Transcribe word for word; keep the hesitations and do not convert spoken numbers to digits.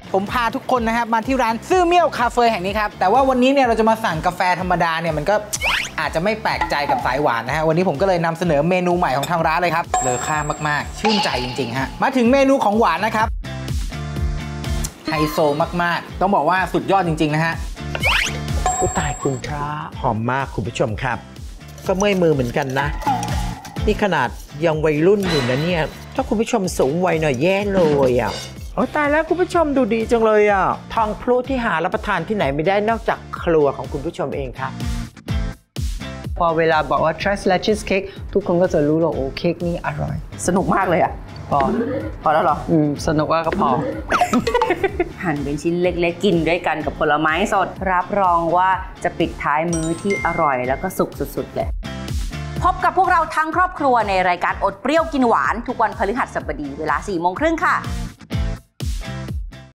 ผมพาทุกคนนะครับมาที่ร้านซื่อเมี่ยวคาเฟ่แห่งนี้ครับแต่ว่าวันนี้เนี่ยเราจะมาสั่งกาแฟธรรมดาเนี่ยมันก็อาจจะไม่แปลกใจกับสายหวานนะฮะวันนี้ผมก็เลยนำเสนอเมนูใหม่ของทางร้านเลยครับเลอค่ามากๆชื่นใจจริงๆฮะมาถึงเมนูของหวานนะครับไฮโซมากๆต้องบอกว่าสุดยอดจริงๆนะฮะอุยตายคุณพระหอมมากคุณผู้ชมครับก็เมื่อยมือเหมือนกันนะนี่ขนาดยังวัยรุ่นอยู่นะเนี่ยถ้าคุณผู้ชมสูงวัยหน่อยแย่เลยอ่ะโอ้ตายแล้วคุณผู้ชมดูดีจังเลยอ่ะทองพลุที่หารับประทานที่ไหนไม่ได้นอกจากครัวของคุณผู้ชมเองครับพอเวลาบอกว่า trustและ cheesecake ทุกคนก็จะรู้ว่าโอ้เค้กนี่อร่อยสนุกมากเลยอ่ะพอพอแล้วเหรออืมสนุกว่าก็พอหั่นเป็นชิ้นเล็กๆกินด้วยกันกับผลไม้สดรับรองว่าจะปิดท้ายมื้อที่อร่อยแล้วก็สุกสุดๆเลยพบกับพวกเราทั้งครอบครัวในรายการอดเปรี้ยวกินหวานทุกวันพฤหัสบดีเวลาสี่โมงครึ่งค่ะ